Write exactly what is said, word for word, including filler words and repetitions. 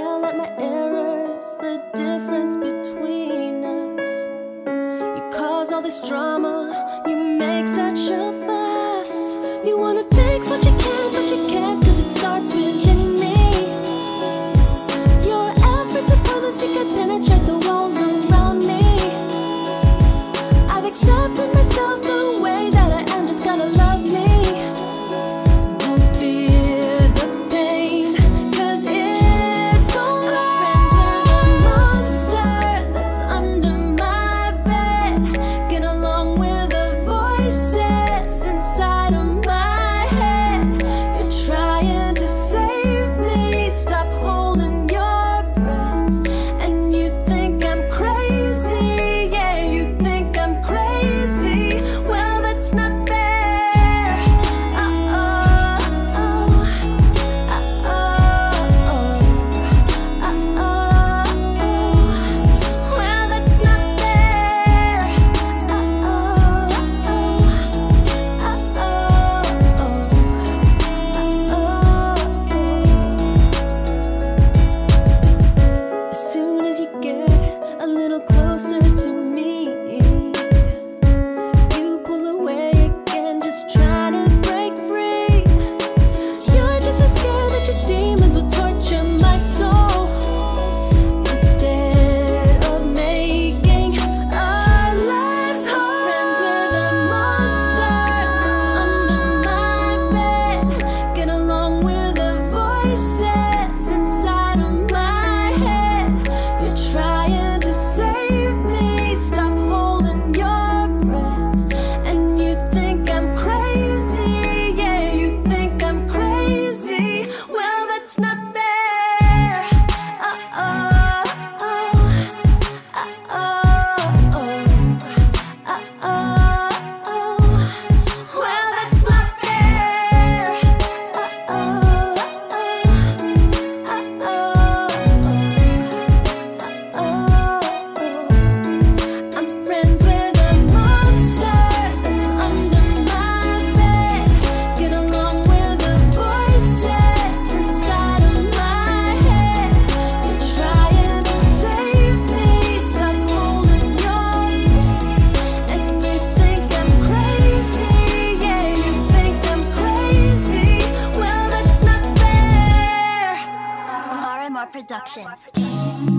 yell at my errors, the difference between us. You cause all this drama, you make such a fuss. You wanna fix what you can, but you can't, cause it starts within me. Your efforts are pointless, you can penetrate the walls around me. I've accepted myself the way that I am, just gotta love me. Don't fear the pain, cause it won't last. I'm friends with a monster that's under my bed. Get along with the voices inside of my head. You're trying to save me, stop holding your breath. And you think I'm crazy, yeah, you think I'm crazy. Well, that's not fair. As soon as you get a little closer to me, you pull away again, just trying to break free. You're just as scared that your demons will torture my soul, instead of making our lives whole. Friends with a monster that's under my bed. Get along with the voices inside of my head. You're trying to save me, stop holding your breath. And you think I'm crazy, yeah, you think I'm crazy. Well, that's not fair. Uh-oh, oh, uh-oh, oh, uh-oh, oh. Well, that's not fair. Uh-oh, I'm friends with a monster that's under my bed. Get along with the voices inside of my head. You're trying to save me, stop holding your breath. And you think I'm crazy, yeah, you think I'm crazy. Well, that's not fair. R M R Productions.